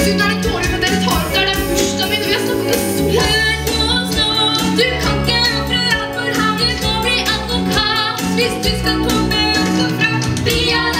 Siden er det dårlig med dere tar opp der. Det er bursdagen min, og vi har snakket det så. Hør på oss nå, du kan ikke ofre alt for ham. Du må bli advokat hvis du skal komme opp og fram. Vi er